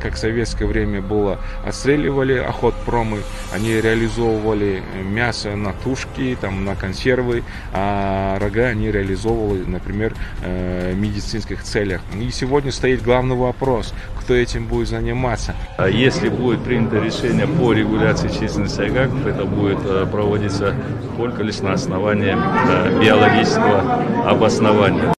как в советское время было, отстреливали охотпромы, они реализовывали мясо на тушки, там, на консервы, а рога они реализовывали, например, в медицинских целях. И сегодня стоит главный вопрос, кто этим будет заниматься. Если будет принято решение по регуляции численности айгаков, это будет проводиться только лишь на основании биологического обоснования.